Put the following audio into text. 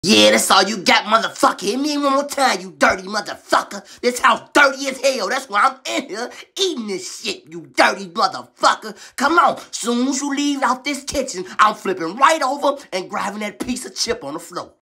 Yeah, that's all you got, motherfucker. Hit me one more time, you dirty motherfucker. This house dirty as hell. That's why I'm in here eating this shit, you dirty motherfucker. Come on. Soon as you leave out this kitchen, I'm flipping right over and grabbing that piece of chip on the floor.